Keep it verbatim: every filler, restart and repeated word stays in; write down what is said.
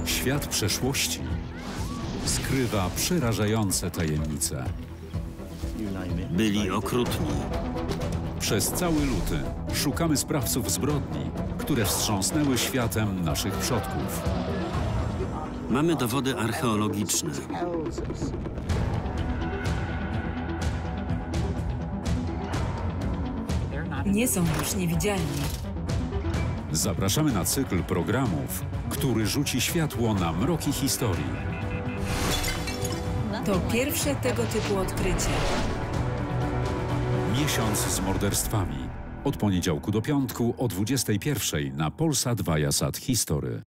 Świat przeszłości skrywa przerażające tajemnice. Byli okrutni. Przez cały luty szukamy sprawców zbrodni, które wstrząsnęły światem naszych przodków. Mamy dowody archeologiczne. Nie są już niewidzialni. Zapraszamy na cykl programów, który rzuci światło na mroki historii. To pierwsze tego typu odkrycie. Miesiąc z morderstwami. Od poniedziałku do piątku o dwudziestej pierwszej na Polsat Viasat History.